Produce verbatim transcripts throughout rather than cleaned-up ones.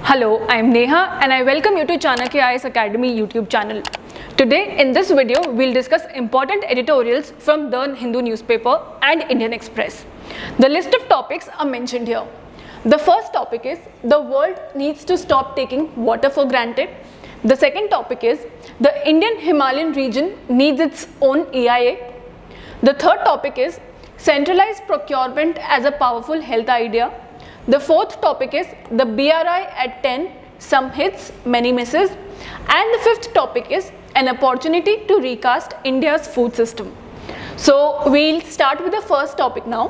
Hello, I am Neha and I welcome you to Chanakya I A S Academy YouTube channel. Today in this video, we'll discuss important editorials from the Hindu newspaper and Indian Express. The list of topics are mentioned here. The first topic is the world needs to stop taking water for granted. The second topic is the Indian Himalayan region needs its own E I A. The third topic is centralized procurement as a powerful health idea. The fourth topic is the B R I at ten, some hits, many misses. And the fifth topic is an opportunity to recast India's food system. So we'll start with the first topic now.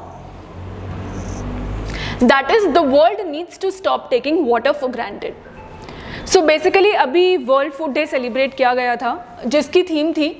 That is the world needs to stop taking water for granted. So basically अभी World Food Day celebrate किया गया था जिसकी theme थी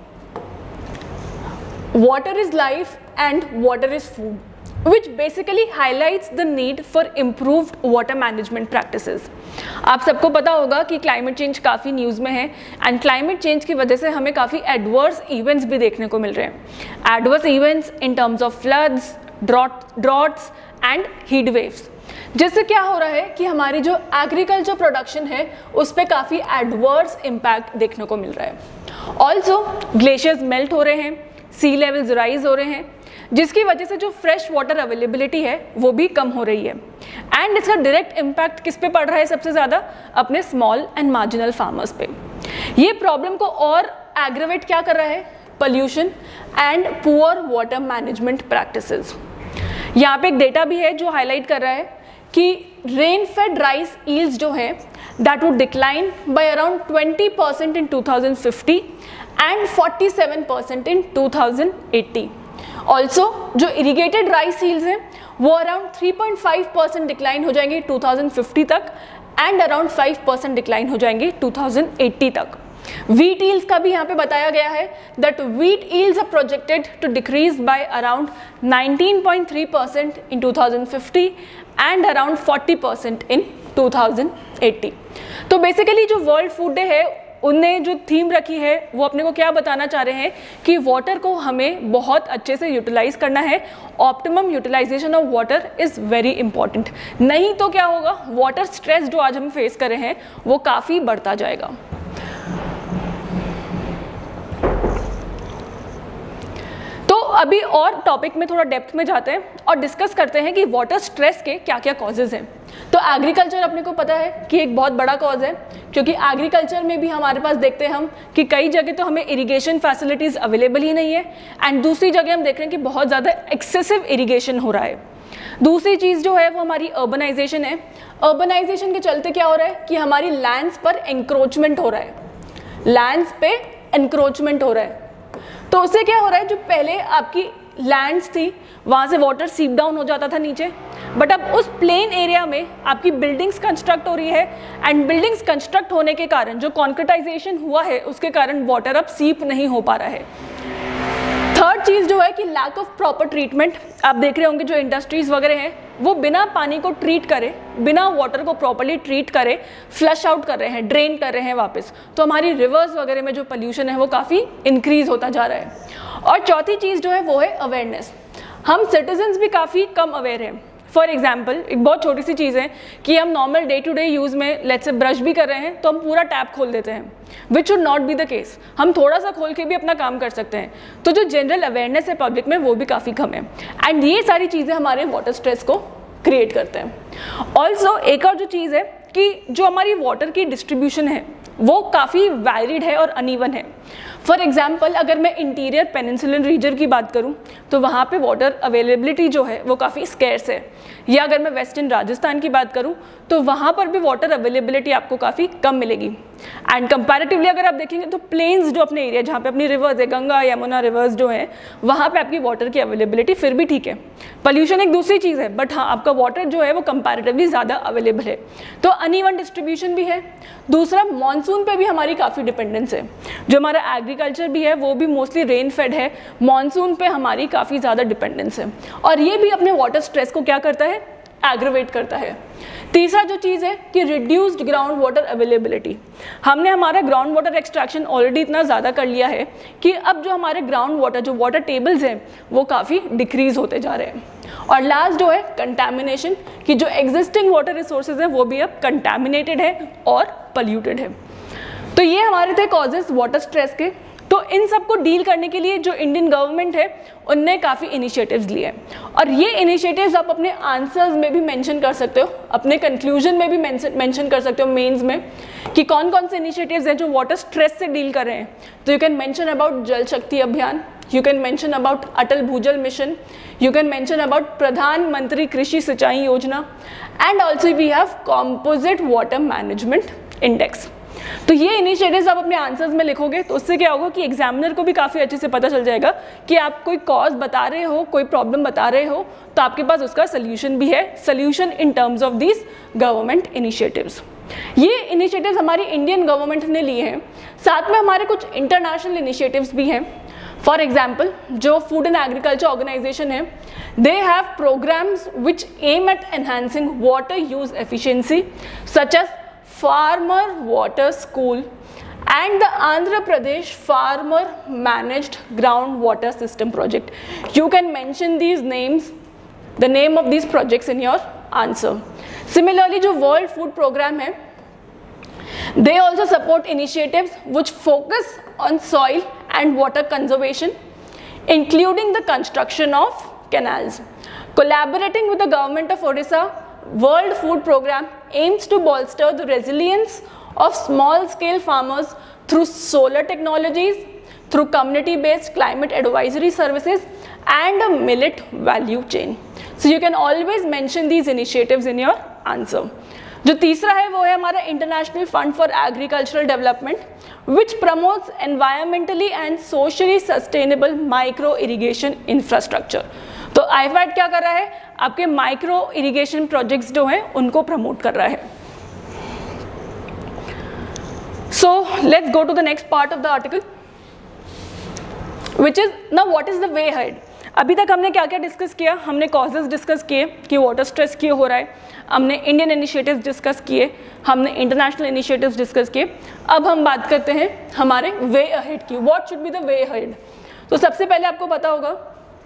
Water is life and water is food, which basically highlights the need for improved water management practices. आप सबको पता होगा कि climate change काफ़ी न्यूज़ में है and climate change की वजह से हमें काफ़ी adverse events भी देखने को मिल रहे हैं. Adverse events in terms of floods, drought, droughts and heat waves. जिससे क्या हो रहा है कि हमारी जो एग्रीकल्चर प्रोडक्शन है उस पर काफ़ी एडवर्स इम्पैक्ट देखने को मिल रहा है. ऑल्सो ग्लेशियर्स मेल्ट हो रहे हैं, सी लेवल्स राइज हो रहे हैं, जिसकी वजह से जो फ्रेश वाटर अवेलेबिलिटी है वो भी कम हो रही है. एंड इसका डायरेक्ट इम्पैक्ट किस पे पड़ रहा है सबसे ज़्यादा? अपने स्मॉल एंड मार्जिनल फार्मर्स पे. ये प्रॉब्लम को और एग्रेवेट क्या कर रहा है? Pollution and poor water management practices. यहाँ पे एक डेटा भी है जो हाईलाइट कर रहा है कि रेन फेड राइस ईल्ड्स जो है that would decline by around twenty percent in two thousand fifty and forty seven percent in two thousand eighty. Also जो इरीगेटेड राइस ईल्ड्स हैं वो around three point five percent decline हो जाएंगे two thousand fifty तक and around five percent decline हो जाएंगे two thousand eighty तक. Wheat yields का भी यहाँ पे बताया गया है that wheat yields are projected to decrease by around nineteen point three percent in two thousand fifty and around forty percent in two thousand eighty. तो बेसिकली जो वर्ल्ड फूड डे है उनने जो थीम रखी है वो अपने को क्या बताना चाह रहे हैं कि वाटर को हमें बहुत अच्छे से यूटिलाइज करना है. Optimum utilization of water is very important. नहीं तो क्या होगा, वाटर स्ट्रेस जो आज हम फेस कर रहे हैं वो काफ़ी बढ़ता जाएगा. अभी और टॉपिक में थोड़ा डेप्थ में जाते हैं और डिस्कस करते हैं कि वाटर स्ट्रेस के क्या क्या कॉजेज़ हैं. तो एग्रीकल्चर अपने को पता है कि एक बहुत बड़ा कॉज है, क्योंकि एग्रीकल्चर में भी हमारे पास देखते हैं हम कि कई जगह तो हमें इरिगेशन फैसिलिटीज़ अवेलेबल ही नहीं है एंड दूसरी जगह हम देख रहे हैं कि बहुत ज़्यादा एक्सेसिव इरिगेशन हो रहा है. दूसरी चीज़ जो है वो हमारी अर्बनाइजेशन है. अर्बनाइजेशन के चलते क्या हो रहा है कि हमारी लैंड्स पर एंक्रोचमेंट हो रहा है, लैंड्स पे एंक्रोचमेंट हो रहा है. तो उससे क्या हो रहा है, जो पहले आपकी लैंड्स थी वहाँ से वाटर सीप डाउन हो जाता था नीचे, बट अब उस प्लेन एरिया में आपकी बिल्डिंग्स कंस्ट्रक्ट हो रही है एंड बिल्डिंग्स कंस्ट्रक्ट होने के कारण जो कॉन्क्रीटाइजेशन हुआ है उसके कारण वाटर अब सीप नहीं हो पा रहा है. थर्ड चीज़ जो है कि लैक ऑफ प्रॉपर ट्रीटमेंट. आप देख रहे होंगे जो इंडस्ट्रीज़ वगैरह हैं वो बिना पानी को ट्रीट करे, बिना वाटर को प्रॉपरली ट्रीट करे फ्लश आउट कर रहे हैं, ड्रेन कर रहे हैं वापस. तो हमारी रिवर्स वगैरह में जो पोल्यूशन है वो काफ़ी इंक्रीज होता जा रहा है. और चौथी चीज़ जो है वो है अवेयरनेस. हम सिटीजन्स भी काफ़ी कम अवेयर हैं. फॉर एग्जाम्पल एक बहुत छोटी सी चीज़ है कि हम normal day to day use में लेट्स से ब्रश भी कर रहे हैं तो हम पूरा टैप खोल देते हैं, which should not be the case. हम थोड़ा सा खोल के भी अपना काम कर सकते हैं. तो जो जनरल अवेयरनेस है पब्लिक में वो भी काफ़ी कम है एंड ये सारी चीज़ें हमारे वाटर स्ट्रेस को क्रिएट करते हैं. ऑल्सो एक और जो चीज़ है कि जो हमारी वाटर की डिस्ट्रीब्यूशन है वो काफ़ी वैरिड है और अनइवन है. फॉर एग्जाम्पल अगर मैं इंटीरियर पेनिनसुलर रीजन की बात करूं तो वहाँ पे वाटर अवेलेबिलिटी जो है वो काफ़ी स्कैर्स है. या अगर मैं वेस्टर्न राजस्थान की बात करूं तो वहाँ पर भी वाटर अवेलेबिलिटी आपको काफ़ी कम मिलेगी. एंड कंपैरेटिवली अगर आप देखेंगे तो प्लेन्स जो अपने एरिया जहाँ पे अपनी रिवर्स है, गंगा यमुना रिवर्स जो है, वहाँ पे आपकी वाटर की अवेलेबिलिटी फिर भी ठीक है. पोल्यूशन एक दूसरी चीज़ है बट हाँ आपका वाटर जो है वो कंपैरेटिवली ज़्यादा अवेलेबल है. तो अनइवन डिस्ट्रीब्यूशन भी है. दूसरा मानसून पे भी हमारी काफ़ी डिपेंडेंस है. जो हमारा एग्रीकल्चर भी है वो भी मोस्टली रेन फेड है, मानसून पे हमारी काफ़ी ज़्यादा डिपेंडेंस है. और ये भी अपने वाटर स्ट्रेस को क्या करता है, एग्रीवेट करता है। तीसरा जो चीज़ है कि रिड्यूस्ड ग्राउंड वाटर अवेलेबिलिटी, हमने हमारा ग्राउंड वाटर एक्सट्रैक्शन ऑलरेडी इतना ज़्यादा कर लिया है कि अब जो हमारे ग्राउंड वाटर जो वाटर टेबल्स हैं वो काफ़ी डिक्रीज होते जा रहे हैं। और लास्ट जो है कंटैमिनेशन, कि जो एग्जिस्टिंग वाटर रिसोर्सेज हैं वो भी अब कंटैमिनेटेड है और पल्यूटेड है। तो ये हमारे थे कॉजेज वाटर स्ट्रेस के। तो इन सब को डील करने के लिए जो इंडियन गवर्नमेंट है उनने काफ़ी इनिशिएटिव्स लिए हैं और ये इनिशिएटिव्स आप अपने आंसर्स में भी मेंशन कर सकते हो, अपने कंक्लूजन में भी मेंशन कर सकते हो मेंस में, कि कौन कौन से इनिशिएटिव्स हैं जो वाटर स्ट्रेस से डील कर रहे हैं। तो you can mention about Jal Shakti Abhiyan, you can mention about Atal Bhujal mission, you can mention about Pradhan Mantri Krishi Sinchai Yojana, and also we have composite water management index. तो ये इनिशिएटिव्स आप अपने आंसर्स में लिखोगे तो उससे क्या होगा कि एग्जामिनर को भी काफ़ी अच्छे से पता चल जाएगा कि आप कोई कॉज बता रहे हो, कोई प्रॉब्लम बता रहे हो, तो आपके पास उसका सोल्यूशन भी है, solution in terms of this government initiatives. ये इनिशिएटिव्स हमारी इंडियन गवर्नमेंट ने लिए हैं, साथ में हमारे कुछ इंटरनेशनल इनिशिएटिव्स भी हैं। फॉर एग्जाम्पल जो फूड एंड एग्रीकल्चर ऑर्गेनाइजेशन है, they have programs which aim at enhancing water use efficiency such as Farmer Water School and the Andhra Pradesh Farmer Managed Groundwater System Project. You can mention these names, the name of these projects in your answer. Similarly, जो World Food Program है, they also support initiatives which focus on soil and water conservation, including the construction of canals. Collaborating with the government of Odisha, World Food Program aims to bolster the resilience of small-scale farmers through solar technologies, through community-based climate advisory services, and a millet value chain. So you can always mention these initiatives in your answer. जो तीसरा है वो है हमारा international fund for agricultural development, which promotes environmentally and socially sustainable micro irrigation infrastructure. तो आई fat क्या कर रहा है, आपके माइक्रो इरिगेशन प्रोजेक्ट्स जो हैं उनको प्रमोट कर रहा है। So let's go to the next part of the article, which is now what is the way ahead. अभी तक हमने क्या क्या डिस्कस किया, हमने कॉजेज डिस्कस किए कि वाटर स्ट्रेस क्यों हो रहा है, हमने इंडियन इनिशिएटिव्स डिस्कस किए, हमने इंटरनेशनल इनिशिएटिव्स डिस्कस किए। अब हम बात करते हैं हमारे वे अहेड की, what should be the way ahead. तो सबसे पहले आपको पता होगा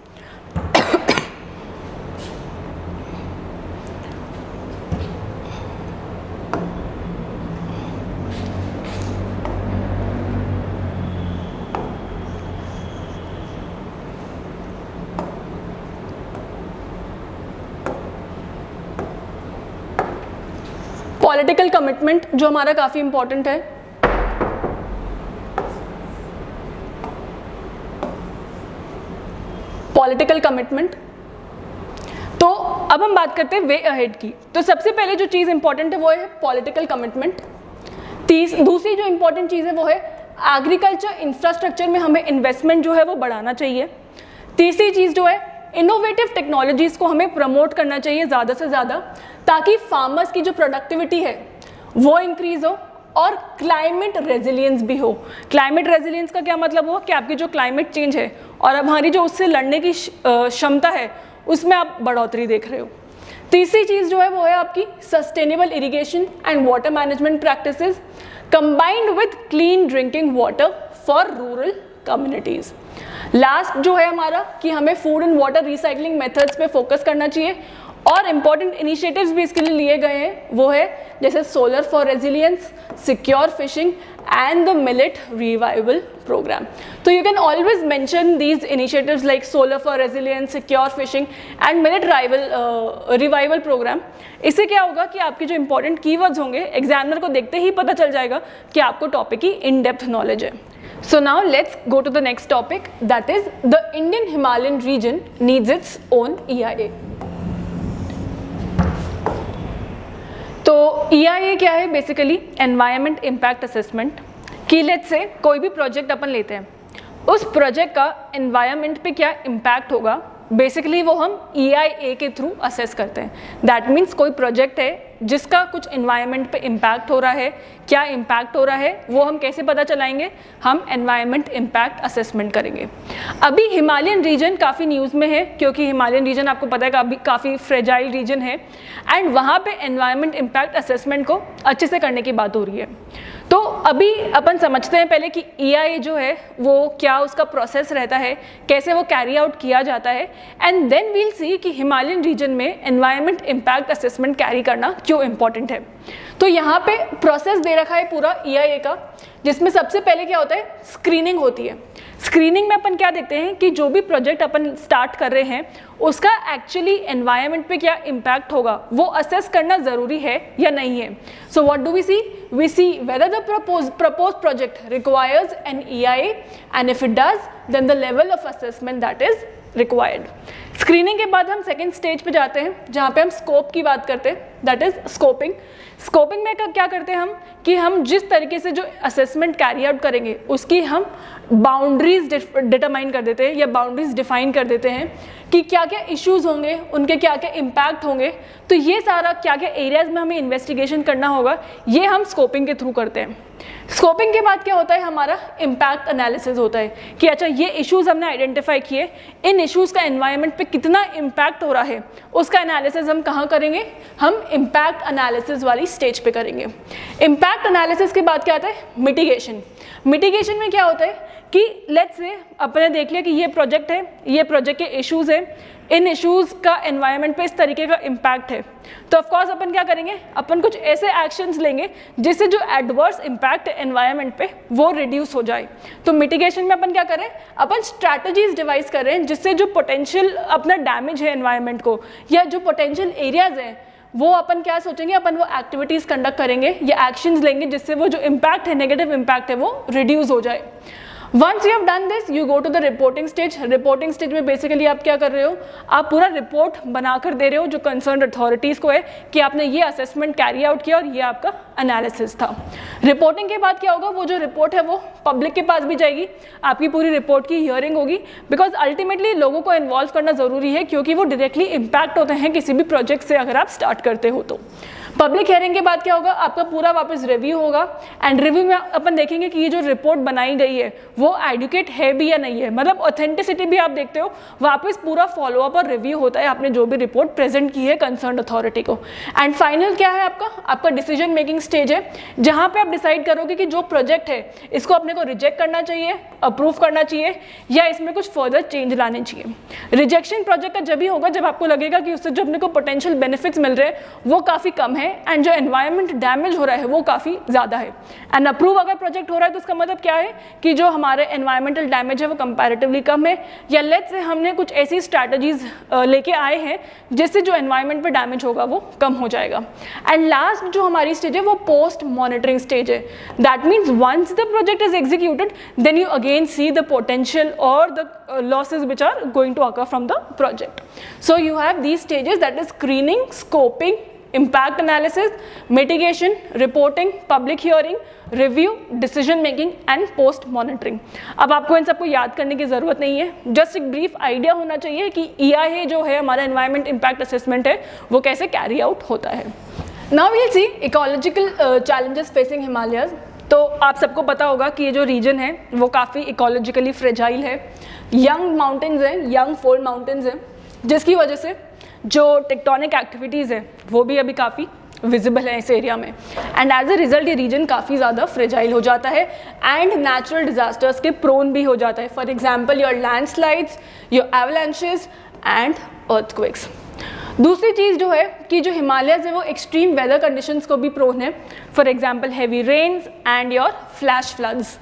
पॉलिटिकल कमिटमेंट जो हमारा काफ़ी इंपॉर्टेंट है। पॉलिटिकल कमिटमेंट, तो अब हम बात करते हैं वे अहेड की। तो सबसे पहले जो चीज़ इंपॉर्टेंट है वो है पॉलिटिकल कमिटमेंट। तीस दूसरी जो इंपॉर्टेंट चीज़ है वो है एग्रीकल्चर इंफ्रास्ट्रक्चर में हमें इन्वेस्टमेंट जो है वो बढ़ाना चाहिए। तीसरी चीज़ जो है इनोवेटिव टेक्नोलॉजीज़ को हमें प्रमोट करना चाहिए ज़्यादा से ज़्यादा, ताकि फार्मर्स की जो प्रोडक्टिविटी है वो इंक्रीज़ हो और क्लाइमेट रेजिलियंस भी हो। क्लाइमेट रेजिलियंस का क्या मतलब हो कि आपकी जो क्लाइमेट चेंज है और अब हमारी जो उससे लड़ने की क्षमता है उसमें आप बढ़ोतरी देख रहे हो। तीसरी चीज़ जो है वो है आपकी sustainable irrigation and water management practices combined with clean drinking water for rural communities. Last जो है हमारा कि हमें food and water recycling methods पे फोकस करना चाहिए और इम्पॉर्टेंट इनिशिएटिव्स भी इसके लिए लिए गए हैं, वो है जैसे solar for resilience, secure fishing and the millet revival program. तो you can always mention these initiatives like solar for resilience, secure fishing and millet revival program. इससे क्या होगा कि आपके जो इंपॉर्टेंट कीवर्ड्स होंगे एग्जामिनर को देखते ही पता चल जाएगा कि आपको टॉपिक की इन डेप्थ नॉलेज है। So now let's go to the next topic, that is the Indian Himalayan region needs its own E I A. तो E I A क्या है बेसिकली, एनवायरमेंट इम्पैक्ट असेसमेंट। कि let's say कोई भी project अपन लेते हैं, उस प्रोजेक्ट का एनवायरमेंट पे क्या इम्पैक्ट होगा बेसिकली वो हम ई आई ए के थ्रू असेस करते हैं। दैट मीन्स कोई प्रोजेक्ट है जिसका कुछ इन्वायरमेंट पे इम्पैक्ट हो रहा है, क्या इम्पैक्ट हो रहा है वो हम कैसे पता चलाएंगे, हम एनवायरमेंट इम्पैक्ट असेसमेंट करेंगे। अभी हिमालयन रीजन काफ़ी न्यूज़ में है क्योंकि हिमालयन रीजन आपको पता है काफ़ी काफ़ी फ्रेजाइल रीजन है एंड वहाँ पे एनवायरमेंट इम्पैक्ट असेसमेंट को अच्छे से करने की बात हो रही है। तो अभी अपन समझते हैं पहले कि ई आई ए जो है वो क्या उसका प्रोसेस रहता है, कैसे वो कैरी आउट किया जाता है, एंड देन वील सी कि हिमालयन रीजन में एनवायरमेंट इम्पैक्ट असेसमेंट कैरी करना क्यों इम्पॉर्टेंट है। तो यहाँ पे प्रोसेस दे रखा है पूरा ई आई ए का, जिसमें सबसे पहले क्या होता है, स्क्रीनिंग होती है। स्क्रीनिंग में अपन क्या देखते हैं कि जो भी प्रोजेक्ट अपन स्टार्ट कर रहे हैं उसका एक्चुअली एनवायरनमेंट पे क्या इम्पैक्ट होगा वो असेस करना ज़रूरी है या नहीं है। So what do we see, we see whether the propose propose project requires an E I A and if it does then the level of assessment that is required. Screening के बाद हम second stage पे जाते हैं जहाँ पे हम scope की बात करते हैं, दैट इज स्कोपिंग। स्कोपिंग में क्या करते हैं हम कि हम जिस तरीके से जो असेसमेंट कैरी आउट करेंगे उसकी हम बाउंड्रीज डिटरमाइन कर देते हैं या बाउंड्रीज डिफाइन कर देते हैं कि क्या क्या इश्यूज होंगे, उनके क्या क्या इम्पैक्ट होंगे। तो ये सारा क्या क्या एरियाज में हमें इन्वेस्टिगेशन करना होगा ये हम स्कोपिंग के थ्रू करते हैं। स्कोपिंग के बाद क्या होता है, हमारा इम्पैक्ट एनालिसिस होता है कि अच्छा ये इश्यूज हमने आइडेंटिफाई किए, इन इश्यूज का एनवायरनमेंट पे कितना इम्पैक्ट हो रहा है उसका एनालिसिस हम कहाँ करेंगे, हम इम्पैक्ट एनालिसिस वाली स्टेज पे करेंगे। इम्पैक्ट एनालिसिस के बाद क्या आता है, मिटिगेशन। मिटिगेशन में क्या होता है कि लेट्स से अपने देख लिया कि ये प्रोजेक्ट है, ये प्रोजेक्ट के इश्यूज है, इन इश्यूज का एनवायरनमेंट पे इस तरीके का इम्पैक्ट है, तो ऑफकोर्स अपन क्या करेंगे, अपन कुछ ऐसे एक्शंस लेंगे जिससे जो एडवर्स इम्पैक्ट है एनवायरनमेंट पे वो रिड्यूस हो जाए। तो मिटिगेशन में अपन क्या करें, अपन स्ट्रैटेजीज डिवाइस करें जिससे जो पोटेंशियल अपना डैमेज है एनवायरनमेंट को या जो पोटेंशियल एरियाज हैं वो अपन क्या सोचेंगे, अपन वो एक्टिविटीज़ कंडक्ट करेंगे या एक्शंस लेंगे जिससे वो जो इम्पैक्ट है, नेगेटिव इम्पैक्ट है, वो रिड्यूस हो जाए। Once you have done this you go to the reporting stage. Reporting stage में बेसिकली आप क्या कर रहे हो, आप पूरा रिपोर्ट बनाकर दे रहे हो जो कंसर्न अथॉरिटीज़ को है कि आपने ये असेसमेंट कैरी आउट किया और ये आपका एनालिसिस था। रिपोर्टिंग के बाद क्या होगा, वो जो रिपोर्ट है वो पब्लिक के पास भी जाएगी, आपकी पूरी रिपोर्ट की हियरिंग होगी, बिकॉज अल्टीमेटली लोगों को इन्वॉल्व करना ज़रूरी है क्योंकि वो डायरेक्टली इम्पैक्ट होते हैं किसी भी प्रोजेक्ट से अगर आप स्टार्ट करते हो तो। पब्लिक हियरिंग के बाद क्या होगा, आपका पूरा वापस रिव्यू होगा एंड रिव्यू में अपन देखेंगे कि ये जो रिपोर्ट बनाई गई है वो एडुकेट है भी या नहीं है, मतलब ऑथेंटिसिटी भी आप देखते हो। वापस पूरा फॉलोअप और रिव्यू होता है आपने जो भी रिपोर्ट प्रेजेंट की है कंसर्न अथॉरिटी को। एंड फाइनल क्या है आपका आपका डिसीजन मेकिंग स्टेज है जहाँ पे आप डिसाइड करोगे कि जो प्रोजेक्ट है इसको अपने को रिजेक्ट करना चाहिए, अप्रूव करना चाहिए या इसमें कुछ फर्दर चेंज लाने चाहिए। रिजेक्शन प्रोजेक्ट का जब भी होगा जब आपको लगेगा कि उससे जो अपने को पोटेंशियल बेनिफिट्स मिल रहे हैं वो काफ़ी कम है एंड जो एनवायरनमेंट डैमेज हो रहा है वो काफ़ी ज़्यादा है। एंड अप्रूव अगर प्रोजेक्ट हो रहा है तो उसका मतलब क्या है कि जो हमारे एनवायरमेंटल डैमेज है वो कंपैरेटिवली कम है, या लेट्स से हमने कुछ ऐसी स्ट्रैटेजीज लेके आए हैं जिससे जो एनवायरनमेंट पे डैमेज होगा वो कम हो जाएगा। एंड लास्ट जो हमारी स्टेज है वो पोस्ट मॉनिटरिंग स्टेज है। That means once the project is executed then you again see the potential और the losses which are going to occur from the project. So you have these stages, that is screening, scoping, impact analysis, mitigation, reporting, public hearing, review, decision making and post monitoring. अब आपको इन सबको याद करने की ज़रूरत नहीं है, just एक ब्रीफ आइडिया होना चाहिए कि ई आई ए जो है हमारा एनवायरमेंट इम्पैक्ट असेसमेंट है वो कैसे कैरी आउट होता है। Now we'll see ecological uh, challenges facing Himalayas. तो आप सबको पता होगा कि ये जो रीजन है वो काफ़ी इकोलॉजिकली फ्रेजाइल है, यंग माउंटेन्स हैं, यंग फोल्ड माउंटेन्स हैं, जिसकी वजह से जो टेक्टोनिक एक्टिविटीज़ हैं वो भी अभी काफ़ी विजिबल है इस एरिया में एंड एज अ रिजल्ट ये रीजन काफ़ी ज़्यादा फ्रेजाइल हो जाता है एंड नेचुरल डिजास्टर्स के प्रोन भी हो जाता है। For example your landslides, your avalanches and earthquakes. दूसरी चीज़ जो है कि जो हिमालयस है वो एक्सट्रीम वेदर कंडीशंस को भी प्रोन है, for example heavy rains and your flash floods.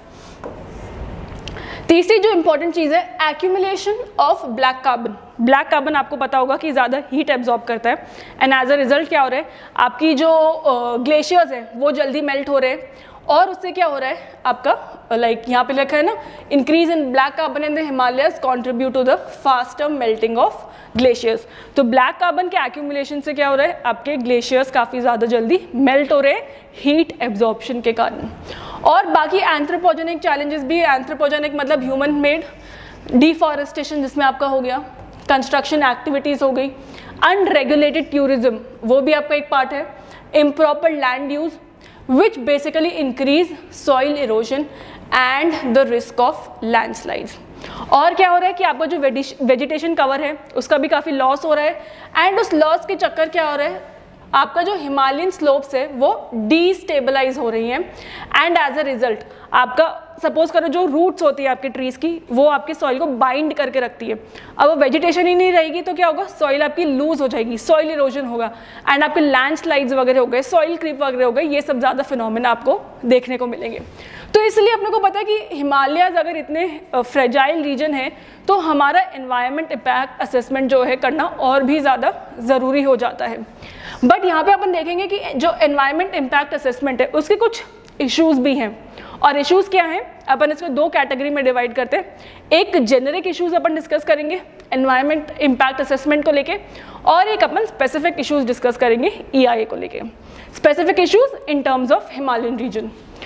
तीसरी जो इंपॉर्टेंट चीज़ है accumulation of black carbon. Black carbon आपको पता होगा कि ज़्यादा हीट एब्जॉर्ब करता है एंड एज अ रिजल्ट क्या हो रहा है, आपकी जो ग्लेशियर्स हैं वो जल्दी मेल्ट हो रहे हैं और उससे क्या हो रहा है आपका लाइक like, यहाँ पे लिखा है ना, increase in black carbon in the Himalayas contribute to the faster melting of glaciers. तो ब्लैक कार्बन के एक्यूमुलेशन से क्या हो रहा है, आपके ग्लेशियर्स काफ़ी ज़्यादा जल्दी मेल्ट हो रहे हैं हीट एब्जॉर्प्शन के कारण। और बाकी एंथ्रोपोजेनिक चैलेंजेस भी, एंथ्रोपोजेनिक मतलब ह्यूमन मेड, डिफॉरेस्टेशन जिसमें आपका हो गया, कंस्ट्रक्शन एक्टिविटीज़ हो गई, अनरेगुलेटेड टूरिज्म वो भी आपका एक पार्ट है, improper land use which basically increase soil erosion and the risk of landslides. और क्या हो रहा है कि आपका जो वेजिटेशन कवर है उसका भी काफ़ी लॉस हो रहा है एंड उस लॉस के चक्कर क्या हो रहा है, आपका जो हिमालयन स्लोप्स है वो डीस्टेबलाइज हो रही हैं एंड एज अ रिजल्ट आपका सपोज करो जो रूट्स होती है आपके ट्रीज की वो आपके सॉइल को बाइंड करके रखती है। अब वो वेजिटेशन ही नहीं रहेगी तो क्या होगा, सॉइल आपकी लूज हो जाएगी, सॉइल इरोजन होगा एंड आपके लैंडस्लाइड्स वगैरह हो गए, सॉइल क्रीप वगैरह हो गए, ये सब ज़्यादा फिनोमेना आपको देखने को मिलेंगे। तो इसलिए अपने को पता है कि हिमालयाज अगर इतने फ्रेजाइल रीजन है तो हमारा एनवायरनमेंट इम्पैक्ट असेसमेंट जो है करना और भी ज़्यादा ज़रूरी हो जाता है। बट यहाँ पे अपन देखेंगे कि जो एनवायरनमेंट इम्पैक्ट असेसमेंट है उसके कुछ इश्यूज़ भी हैं, और इश्यूज़ क्या हैं, अपन इसको दो कैटेगरी में डिवाइड करते हैं। एक जेनरिक इश्यूज़ अपन डिस्कस करेंगे एनवायरनमेंट इम्पैक्ट असेसमेंट को लेके, और एक अपन स्पेसिफिक इश्यूज़ डिस्कस करेंगे ई आई ए को लेके। Specific issues in terms of Himalayan region.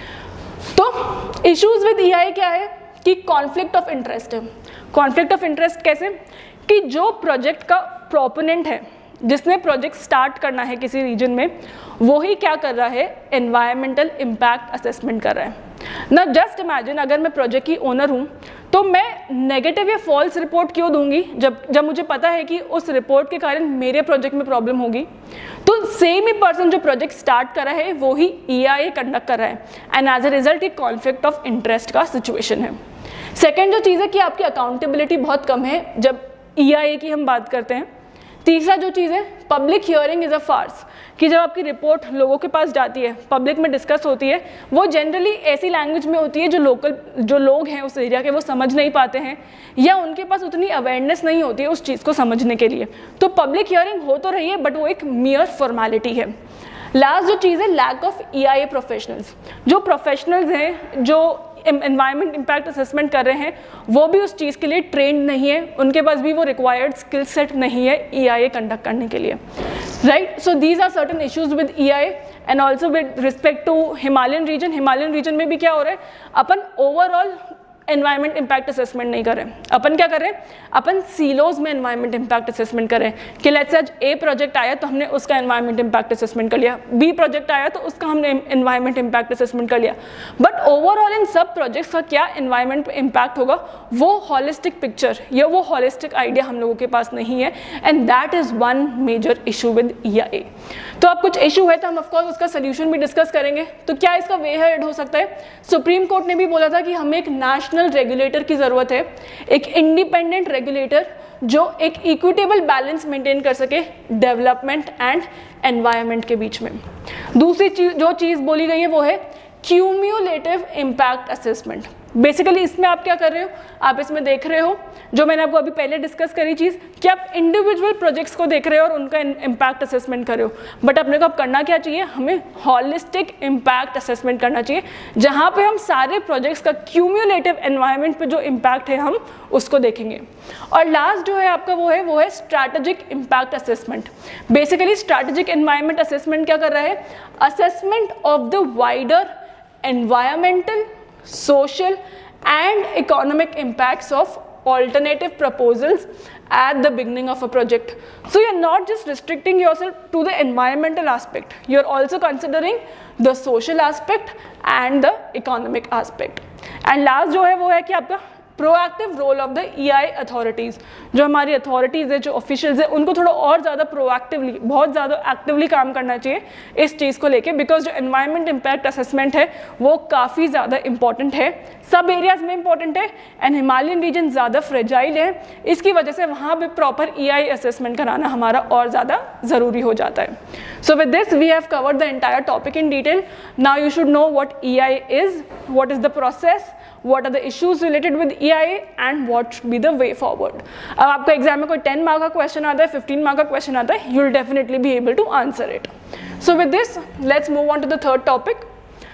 तो issues with E I A क्या है कि कॉन्फ्लिक्ट ऑफ इंटरेस्ट है। कॉन्फ्लिक्ट ऑफ इंटरेस्ट कैसे कि जो प्रोजेक्ट का प्रोपोनेंट है, जिसने प्रोजेक्ट स्टार्ट करना है किसी रीजन में, वो ही क्या कर रहा है, एनवायरमेंटल इम्पैक्ट असेसमेंट कर रहा है ना। जस्ट इमेजिन अगर मैं प्रोजेक्ट की ओनर हूँ तो मैं नेगेटिव या फॉल्स रिपोर्ट क्यों दूंगी जब जब मुझे पता है कि उस रिपोर्ट के कारण मेरे प्रोजेक्ट में प्रॉब्लम होगी। तो सेम ही पर्सन जो प्रोजेक्ट स्टार्ट कर रहा है वो ही ई आई ए कंडक्ट कर रहा है एंड एज अ रिजल्ट एक कॉन्फ्लिक्ट ऑफ इंटरेस्ट का सिचुएशन है। सेकेंड जो चीज़ है कि आपकी अकाउंटेबिलिटी बहुत कम है जब ई आई ए की हम बात करते हैं। तीसरा जो चीज़ है, public hearing is a farce, कि जब आपकी रिपोर्ट लोगों के पास जाती है, पब्लिक में डिस्कस होती है, वो जनरली ऐसी लैंग्वेज में होती है जो लोकल जो लोग हैं उस एरिया के वो समझ नहीं पाते हैं या उनके पास उतनी अवेयरनेस नहीं होती है उस चीज़ को समझने के लिए। तो पब्लिक हियरिंग हो तो रही है बट वो एक मियर फॉर्मेलिटी है। लास्ट जो चीज़ है, lack of E I A professionals. जो प्रोफेशनल्स हैं जो एनवायरनमेंट इम्पैक्ट असेसमेंट कर रहे हैं वो भी उस चीज़ के लिए ट्रेंड नहीं है, उनके पास भी वो रिक्वायर्ड स्किल सेट नहीं है ई आई ए कंडक्ट करने के लिए, right. So these are certain issues with E I A and also with respect to Himalayan region. Himalayan region में भी क्या हो रहा है, अपन ओवरऑल एनवायरनमेंट इम्पैक्ट असेसमेंट नहीं कर रहे हैं, अपन क्या कर रहे हैं, अपन सीलोज में एनवायरनमेंट इम्पैक्ट असेसमेंट कर रहे हैं कि लेट्स आज ए प्रोजेक्ट आया तो हमने उसका एनवायरनमेंट इम्पैक्ट असेसमेंट कर लिया, बी प्रोजेक्ट आया तो उसका हमने एनवायरनमेंट इम्पैक्ट असेसमेंट कर लिया। बट ओवरऑल इन सब प्रोजेक्ट्स का क्या एनवायरनमेंट इम्पैक्ट होगा, वो हॉलिस्टिक पिक्चर या वो हॉलिस्टिक आइडिया हम लोगों के पास नहीं है and that is one major issue with E I A. तो अब कुछ इशू है तो हम ऑफकोर्स उसका सोल्यूशन भी डिस्कस करेंगे। तो क्या इसका वे हेड हो सकता है, सुप्रीम कोर्ट ने भी बोला था कि हमें एक नेशनल रेगुलेटर की ज़रूरत है, एक इंडिपेंडेंट रेगुलेटर जो एक इक्विटेबल बैलेंस मेंटेन कर सके डेवलपमेंट एंड एनवायरनमेंट के बीच में। दूसरी चीज जो चीज़ बोली गई है वो है क्यूम्यूलेटिव इम्पैक्ट असेसमेंट। बेसिकली इसमें आप क्या कर रहे हो, आप इसमें देख रहे हो जो मैंने आपको अभी पहले डिस्कस करी चीज़ कि आप इंडिविजुअल प्रोजेक्ट्स को देख रहे हो और उनका इम्पैक्ट असेसमेंट कर रहे हो। बट अपने को अब करना क्या चाहिए, हमें हॉलिस्टिक इम्पैक्ट असेसमेंट करना चाहिए जहाँ पे हम सारे प्रोजेक्ट्स का क्यूम्यूलेटिव एनवायरनमेंट पे जो इम्पैक्ट है हम उसको देखेंगे। और लास्ट जो है आपका वो है वो है strategic impact assessment. Basically strategic environment assessment क्या कर रहा है, assessment of the wider environmental, social and economic impacts of alternative proposals at the beginning of a project. So you're not just restricting yourself to the environmental aspect, you're also considering the social aspect and the economic aspect. And last जो है वो है कि आपका proactive role of the E I authorities. जो हमारी authorities है, जो ऑफिशियल्स है, उनको थोड़ा और ज़्यादा प्रोएक्टिवली, बहुत ज़्यादा एक्टिवली काम करना चाहिए इस चीज़ को लेके, बिकॉज जो एनवायरनमेंट इम्पैक्ट असेसमेंट है वो काफ़ी ज़्यादा इंपॉर्टेंट है, सब एरियाज़ में इंपॉर्टेंट है एंड हिमालयन रीजन ज़्यादा फ्रेजाइल है, इसकी वजह से वहाँ पर प्रॉपर ई आई असेसमेंट कराना हमारा और ज़्यादा ज़रूरी हो जाता है। So with this we have covered the entire topic in detail. Now you should know what E I is, what is the process, what are the issues related with E I A and what should be the way forward. अब आपका exam में कोई ten mark का question आता है, fifteen mark का question आता है, you will definitely be able to answer it. So with this, let's move on to the third topic.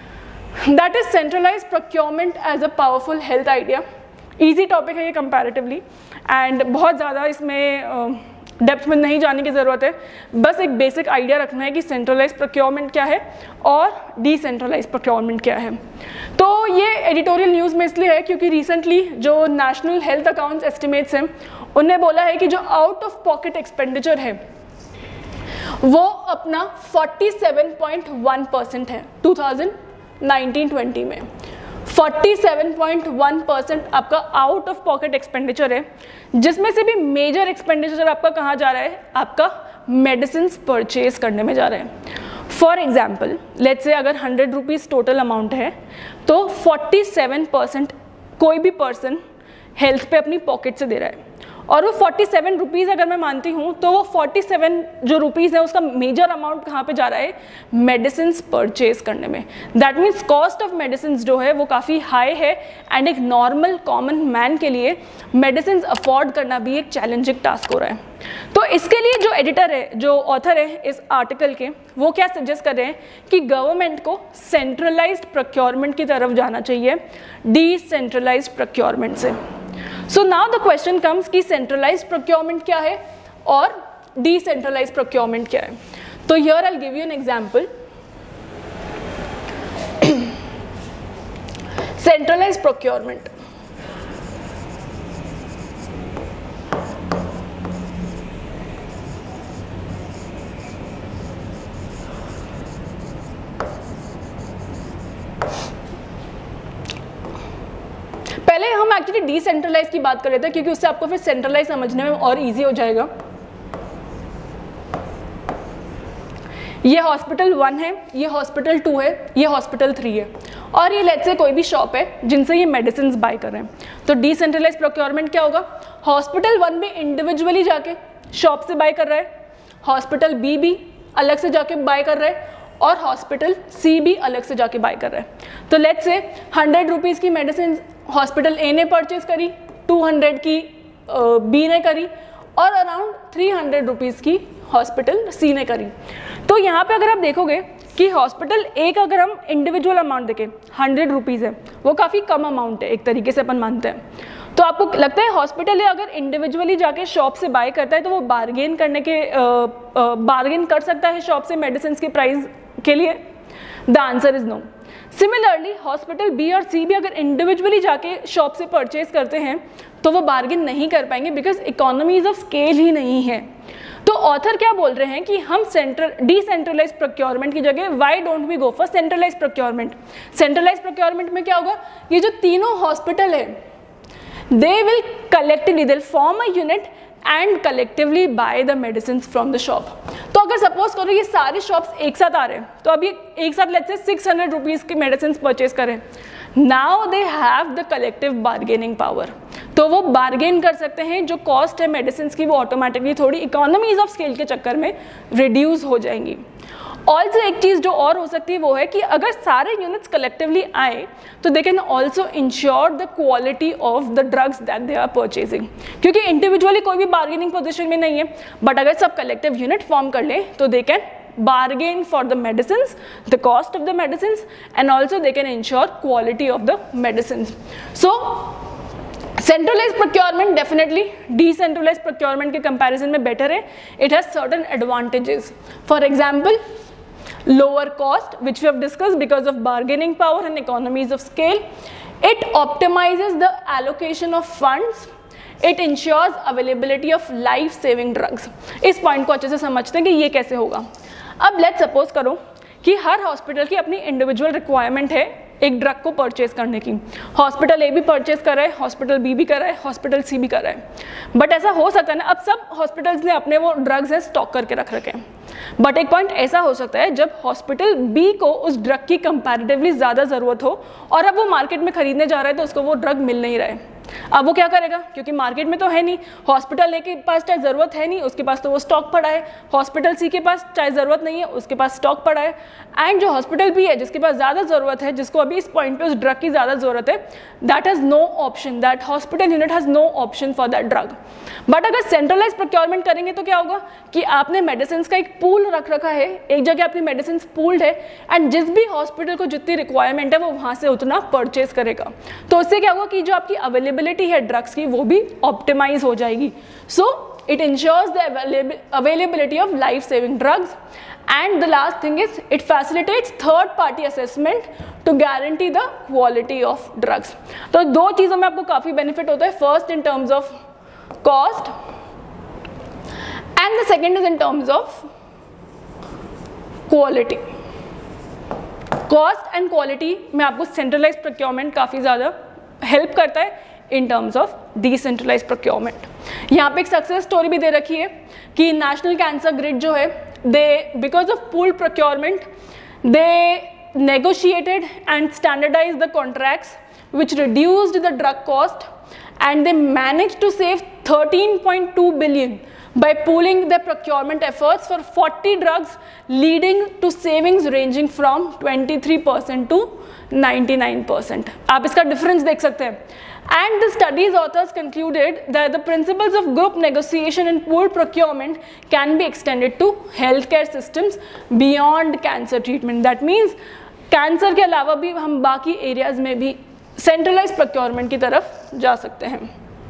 That is centralized procurement as a powerful health idea. Easy topic है ये comparatively and बहुत ज़्यादा इसमें depth में नहीं जाने की ज़रूरत है, बस एक बेसिक आइडिया रखना है कि सेंट्रलाइज प्रोक्योरमेंट क्या है और डिसेंट्रलाइज प्रोक्योरमेंट क्या है। तो ये एडिटोरियल न्यूज़ में इसलिए है क्योंकि रिसेंटली जो नेशनल हेल्थ अकाउंट्स एस्टिमेट्स हैं उन्होंने बोला है कि जो आउट ऑफ पॉकेट एक्सपेंडिचर है वो अपना सैंतालीस पॉइंट वन परसेंट है टू थाउजेंड नाइनटीन ट्वेंटी में। सैंतालीस पॉइंट वन परसेंट आपका आउट ऑफ पॉकेट एक्सपेंडिचर है, जिसमें से भी मेजर एक्सपेंडिचर आपका कहाँ जा रहा है, आपका मेडिसिन परचेज करने में जा रहा है। फॉर एग्जाम्पल लेट्स से अगर हंड्रेड रुपीज़ टोटल अमाउंट है तो फोर्टी सेवन परसेंट कोई भी पर्सन हेल्थ पे अपनी पॉकेट से दे रहा है, और वो फोर्टी सेवन रुपीज़ अगर मैं मानती हूँ तो वो फोर्टी सेवन जो रुपीज़ है उसका मेजर अमाउंट कहाँ पे जा रहा है, मेडिसिन परचेज करने में। That means cost of medicine जो है वो काफ़ी हाई है, एंड एक नॉर्मल कॉमन मैन के लिए मेडिसिन अफोर्ड करना भी एक चैलेंजिंग टास्क हो रहा है। तो इसके लिए जो एडिटर है, जो ऑथर है इस आर्टिकल के, वो क्या सजेस्ट कर रहे हैं कि गवर्नमेंट को सेंट्रलाइज्ड प्रोक्योरमेंट की तरफ जाना चाहिए डिसेंट्रलाइज्ड प्रोक्योरमेंट से। So now the question comes कि सेंट्रलाइज्ड प्रोक्योरमेंट क्या है और डिसेंट्रलाइज्ड प्रोक्योरमेंट क्या है। तो here I will give you an example. Centralized procurement, पहले हम एक्चुअली डिसेंट्रलाइज की बात कर रहे थे क्योंकि उससे आपको फिर सेंट्रलाइज समझने में और इजी हो जाएगा। ये हॉस्पिटल वन है, ये हॉस्पिटल टू है, ये हॉस्पिटल थ्री है, और ये लेट्स से कोई भी शॉप है जिनसे ये मेडिसिन बाय कर रहे हैं। तो डिसेंट्रलाइज प्रोक्योरमेंट क्या होगा, हॉस्पिटल वन भी इंडिविजुअली जाके शॉप से बाय कर रहा है, हॉस्पिटल बी भी अलग से जाके बाय कर रहा है, और हॉस्पिटल सी भी अलग से जाके बाय कर रहा है। तो लेट्स से हंड्रेड रुपीज़ की मेडिसिन हॉस्पिटल ए ने परचेज करी, टू हंड्रेड की बी ने करी, और अराउंड थ्री हंड्रेड रुपीज़ की हॉस्पिटल सी ने करी। तो यहाँ पे अगर आप देखोगे कि हॉस्पिटल ए का अगर हम इंडिविजुअल अमाउंट देखें हंड्रेड रुपीज़ है, वो काफ़ी कम अमाउंट है एक तरीके से अपन मानते हैं। तो आपको लगता है हॉस्पिटल ए अगर इंडिविजुअली जाके शॉप से बाय करता है तो वो बार्गेन करने के बार्गेन कर सकता है शॉप से मेडिसिन के प्राइस के लिए? The answer is no. Similarly hospital B और सी भी अगर इंडिविजुअली जाके शॉप से परचेज करते हैं तो वो बार्गेन नहीं कर पाएंगे बिकॉज इकोनॉमीज ऑफ स्केल ही नहीं है। तो ऑथर क्या बोल रहे हैं कि हम सेंट्रल डिसेंट्रलाइज प्रोक्योरमेंट की जगह why don't we go for centralize procurement. Centralize procurement में क्या होगा, ये जो तीनों हॉस्पिटल है they will collectively they form a unit and collectively buy the medicine from the shop. तो अगर सपोज करो ये सारे शॉप्स एक साथ आ रहे हैं तो अभी एक साथ let's say six hundred rupees की मेडिसिन परचेज करें, now they have the collective bargaining power. तो वो बार्गेन कर सकते हैं, जो कॉस्ट है मेडिसिन की वो ऑटोमेटिकली थोड़ी इकोनॉमीज ऑफ स्केल के चक्कर में रिड्यूस हो जाएंगी। ऑल्सो एक चीज़ जो और हो सकती है वो है कि अगर सारे यूनिट्स कलेक्टिवली आए तो they can also ensure the quality of the drugs that they are purchasing, क्योंकि इंडिविजुअली कोई भी बार्गेनिंग पोजीशन में नहीं है, बट अगर सब कलेक्टिव यूनिट फॉर्म कर लें तो they can bargain for the medicines, the cost of the medicines, and also they can ensure quality of the medicines. So centralized procurement definitely decentralized procurement के comparison में better है. It has certain advantages. For example, lower cost which we have discussed because of bargaining power and economies of scale. It optimizes the allocation of funds. It ensures availability of life saving drugs. इस point को अच्छे से समझते हैं कि ये कैसे होगा। अब लेट्स सपोज करो कि हर हॉस्पिटल की अपनी इंडिविजुअल रिक्वायरमेंट है एक ड्रग को परचेज करने की। हॉस्पिटल ए भी परचेज कर रहा है, हॉस्पिटल बी भी कर रहा है, हॉस्पिटल सी भी कर रहा है। बट ऐसा हो सकता है ना, अब सब हॉस्पिटल्स ने अपने वो ड्रग्स हैं स्टॉक करके रख रखे हैं, बट एक पॉइंट ऐसा हो सकता है जब हॉस्पिटल बी को उस ड्रग की कंपैरेटिवली ज़्यादा ज़रूरत हो और अब वो मार्केट में खरीदने जा रहा है तो उसको वो ड्रग मिल नहीं रहा है। अब वो क्या करेगा, क्योंकि मार्केट में तो है नहीं, हॉस्पिटल ए के पास चाहे ज़रूरत है नहीं, उसके पास तो वो स्टॉक पड़ा है, हॉस्पिटल सी के पास चाहे ज़रूरत नहीं है, उसके पास स्टॉक पड़ा है, एंड जो हॉस्पिटल बी है जिसके पास ज़्यादा ज़रूरत है, जिसको अभी इस पॉइंट पे उस ड्रग की ज़्यादा ज़रूरत है, that has no option, that hospital unit has no option for that drug. But अगर सेंट्रलाइज प्रोक्योरमेंट करेंगे तो क्या होगा कि आपने मेडिसिन का एक पूल रख रखा है, एक जगह आपकी मेडिसिन पूल्ड है, एंड जिस भी हॉस्पिटल को जितनी रिक्वायरमेंट है वो वहाँ से उतना परचेज करेगा। तो उससे क्या होगा कि जो आपकी अवेलेबिलिटी है ड्रग्स की वो भी ऑप्टिमाइज हो जाएगी। So it ensures the availability of life saving drugs, and the last thing is it facilitates third party assessment to guarantee the quality of drugs. तो दो चीज़ों में आपको काफ़ी बेनिफिट होता है, first in terms of cost, and the second is in terms of quality. Cost and quality में आपको centralized procurement काफ़ी ज़्यादा help करता है in terms of decentralized procurement. यहाँ पे एक success story भी दे रखी है कि national cancer grid जो है, they because of pooled procurement they negotiated and standardized the contracts which reduced the drug cost, and they managed to save thirteen point two billion by pooling their procurement efforts for forty drugs, leading to savings ranging from twenty-three percent to ninety-nine percent. आप इसका difference देख सकते हैं. And the study's authors concluded that the principles of group negotiation and pooled procurement can be extended to healthcare systems beyond cancer treatment. That means cancer के अलावा भी हम बाकी areas में भी centralized procurement की तरफ जा सकते हैं.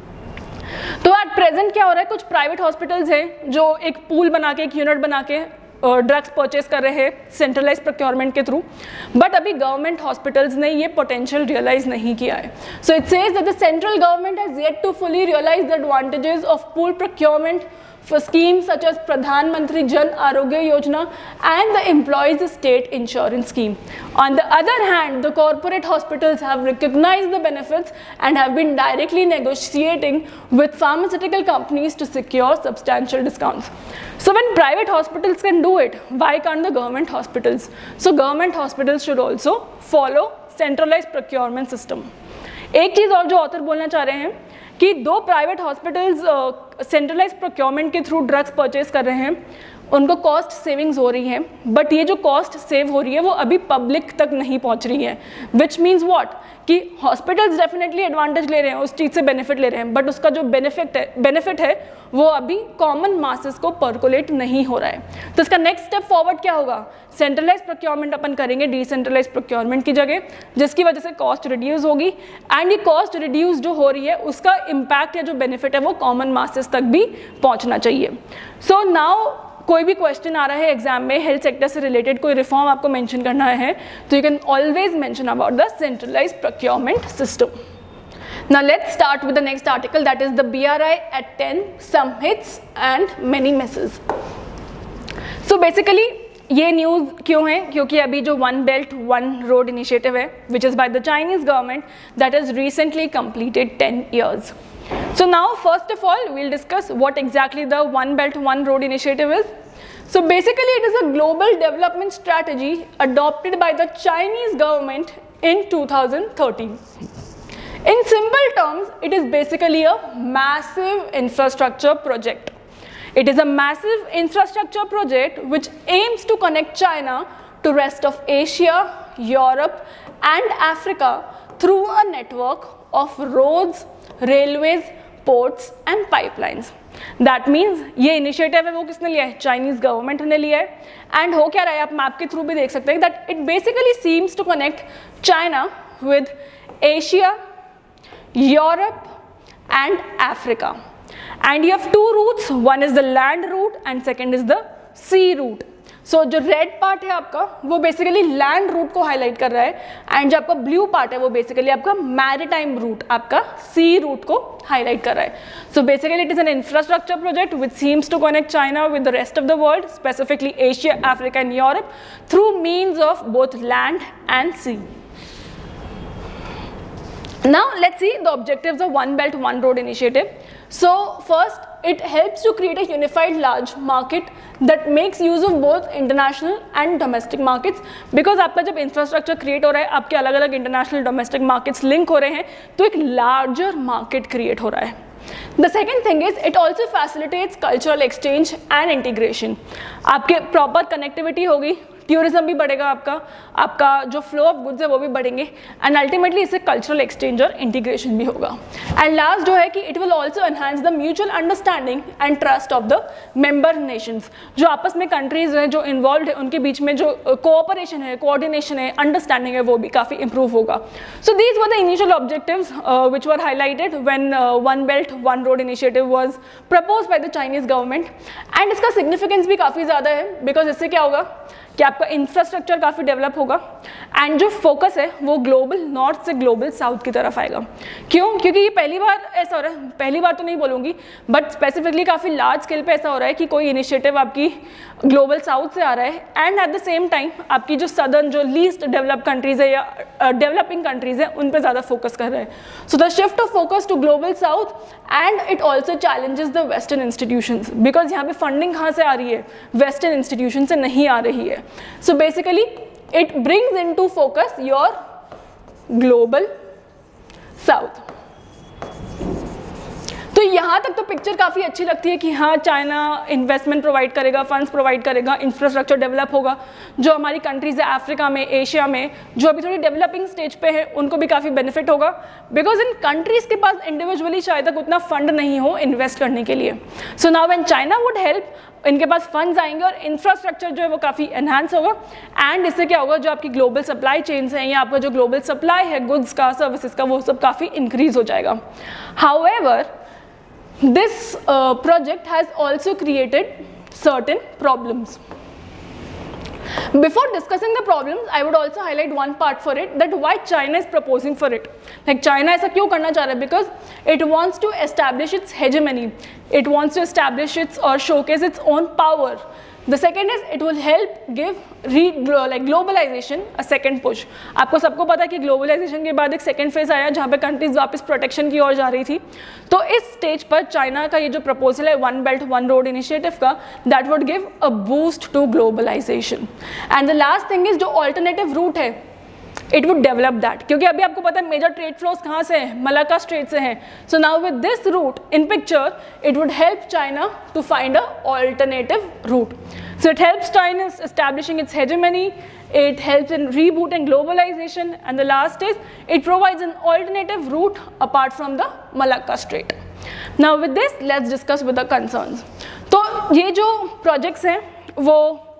तो एट प्रेजेंट क्या हो रहा है, कुछ प्राइवेट हॉस्पिटल्स हैं जो एक पूल बना के, एक यूनिट बना के ड्रग्स परचेज कर रहे हैं सेंट्रलाइज प्रोक्योरमेंट के थ्रू, बट अभी गवर्नमेंट हॉस्पिटल्स ने ये पोटेंशियल रियलाइज नहीं किया है. So it says that the central government has yet to fully realise the advantages of pool procurement for schemes such as Pradhan Mantri Jan Arogya Yojana and the Employees State Insurance Scheme. On the other hand, the corporate hospitals have recognized the benefits and have been directly negotiating with pharmaceutical companies to secure substantial discounts. So when private hospitals can do it, why can't the government hospitals? So government hospitals should also follow centralized procurement system. एक चीज़ और जो author बोलना चाह रहे हैं कि दो private hospitals centralise procurement के थ्रू ड्रग्स परचेज कर रहे हैं, उनको कॉस्ट सेविंग्स हो रही है, बट ये जो कॉस्ट सेव हो रही है वो अभी पब्लिक तक नहीं पहुंच रही है. विच मीन्स व्हाट कि हॉस्पिटल्स डेफिनेटली एडवांटेज ले रहे हैं, उस चीज़ से बेनिफिट ले रहे हैं, बट उसका जो बेनिफिट है बेनिफिट है वो अभी कॉमन मासेस को पर्कुलेट नहीं हो रहा है. तो इसका नेक्स्ट स्टेप फॉरवर्ड क्या होगा, सेंट्रलाइज प्रोक्योरमेंट अपन करेंगे डिसेंट्रलाइज प्रोक्योरमेंट की जगह, जिसकी वजह से कॉस्ट रिड्यूस होगी, एंड ये कॉस्ट रिड्यूस जो हो रही है उसका इम्पैक्ट या जो बेनिफिट है वो कॉमन मासेस तक भी पहुँचना चाहिए. सो नाउ कोई भी क्वेश्चन आ रहा है एग्जाम में हेल्थ सेक्टर से रिलेटेड, कोई रिफॉर्म आपको मेंशन करना है, तो you can always mention about the centralised procurement system. Now let's start with the next article, that is the B R I at ten, some hits and many misses. So basically ये news क्यों है, क्योंकि अभी जो one belt one road initiative है which is by the Chinese government that is recently completed ten years. So now first of all we'll discuss what exactly the One Belt One Road initiative is. So basically it is a global development strategy adopted by the Chinese government in two thousand thirteen. In simple terms, it is basically a massive infrastructure project. It is a massive infrastructure project which aims to connect China to rest of Asia, Europe and Africa through a network of roads, railways, ports and pipelines. That means ये initiative है वो किसने लिया है, Chinese government ने लिया है. And हो क्या रहा है आप मैप के थ्रू भी देख सकते हैं that it basically seems to connect China with Asia, Europe and Africa, and you have two routes, one is the land route and second is the sea route. So जो red part है आपका वो basically land route को highlight कर रहा है, and जो आपका blue part है वो basically आपका maritime route, आपका sea route को highlight कर रहा है. So basically it is an infrastructure project which seems to connect China with the rest of the world, specifically Asia, Africa and Europe through means of both land and sea. Now let's see the objectives of One Belt One Road initiative. So first, it helps to create a unified large market that makes use of both international and domestic markets. Because आपका जब infrastructure create हो रहा है, आपके अलग अलग international domestic markets link हो रहे हैं, तो एक larger market create हो रहा है. The second thing is it also facilitates cultural exchange and integration. आपके proper connectivity होगी, टूरिज्म भी बढ़ेगा, आपका आपका जो फ्लो ऑफ गुड्स है वो भी बढ़ेंगे, एंड अल्टीमेटली इससे कल्चरल एक्सचेंज और इंटीग्रेशन भी होगा. एंड लास्ट जो है कि it will also enhance the mutual understanding and trust of the member nations. जो आपस में कंट्रीज हैं जो इन्वॉल्व है उनके बीच में जो कोऑपरेशन है, कोऑर्डिनेशन है, अंडरस्टैंडिंग है वो भी काफ़ी इंप्रूव होगा. So these were the initial objectives which were highlighted when one belt one road initiative was propose by the Chinese government. And इसका सिग्निफिकेंस भी काफ़ी ज़्यादा है, बिकॉज इससे क्या होगा कि आपका इंफ्रास्ट्रक्चर काफ़ी डेवलप होगा, एंड जो फोकस है वो ग्लोबल नॉर्थ से ग्लोबल साउथ की तरफ आएगा। क्यों? क्योंकि ये पहली बार ऐसा हो रहा है, पहली बार तो नहीं बोलूँगी बट स्पेसिफिकली काफ़ी लार्ज स्केल पे ऐसा हो रहा है कि कोई इनिशिएटिव आपकी ग्लोबल साउथ से आ रहा है and at the same time आपकी जो सदर्न जो लीस्ट डेवलप कंट्रीज़ है या डेवलपिंग कंट्रीज़ है उन पे ज़्यादा फोकस कर रहे हैं। So the shift of focus to global south and it also challenges the western institutions, because यहाँ पे फंडिंग कहाँ से आ रही है? वेस्टर्न इंस्टीट्यूशन से नहीं आ रही है। So basically it brings into focus your global south. तो यहाँ तक तो पिक्चर काफ़ी अच्छी लगती है कि हाँ चाइना इन्वेस्टमेंट प्रोवाइड करेगा, फंड्स प्रोवाइड करेगा, इंफ्रास्ट्रक्चर डेवलप होगा, जो हमारी कंट्रीज़ है अफ्रीका में, एशिया में, जो अभी थोड़ी डेवलपिंग स्टेज पे है उनको भी काफ़ी बेनिफिट होगा, बिकॉज इन कंट्रीज़ के पास इंडिविजुअली शायद तक उतना फंड नहीं हो इन्वेस्ट करने के लिए। So now when China would help, इनके पास फंड्स आएंगे और इंफ्रास्ट्रक्चर जो है वो काफ़ी एनहांस होगा एंड इससे क्या होगा, जो आपकी ग्लोबल सप्लाई चेन्स हैं या आपका जो ग्लोबल सप्लाई है गुड्स का, सर्विसेज का, वो सब काफ़ी इंक्रीज हो जाएगा। However this uh, project has also created certain problems. Before discussing the problems, I would also highlight one part for it, that why China is proposing for it. Like China ऐसा क्यों करना चाह रहा है? Because it wants to establish its hegemony. It wants to establish its or showcase its own power. The second is it will help give re like globalization a second push. आपको सबको पता है कि ग्लोबलाइजेशन के बाद एक second phase आया जहाँ पे कंट्रीज वापस प्रोटेक्शन की ओर जा रही थी। तो इस स्टेज पर चाइना का ये जो प्रपोजल है one belt one road initiative का, that would give a boost to globalisation. And the last thing is जो ऑल्टरनेटिव रूट है इट वुड डेवलप दैट, क्योंकि अभी आपको पता है मेजर ट्रेड फ्लोज कहाँ से हैं? मलाक्का स्ट्रेट से हैं। So now with this route in picture it would help China to find a alternative route. So it helps China establishing its hegemony, it helps in rebooting globalization, and the last is it provides an alternative route apart from the Malacca Strait. Now with this let's discuss with the concerns. तो ये जो projects हैं वो